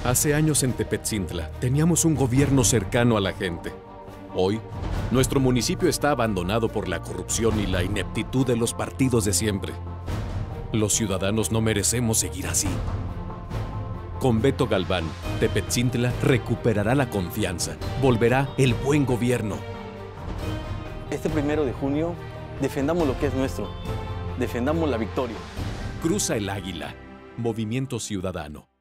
Hace años en Tepetzintla teníamos un gobierno cercano a la gente. Hoy, nuestro municipio está abandonado por la corrupción y la ineptitud de los partidos de siempre. Los ciudadanos no merecemos seguir así. Con Beto Galván, Tepetzintla recuperará la confianza, volverá el buen gobierno. Este 1 de junio, defendamos lo que es nuestro. Defendamos la victoria. Cruza el águila. Movimiento Ciudadano.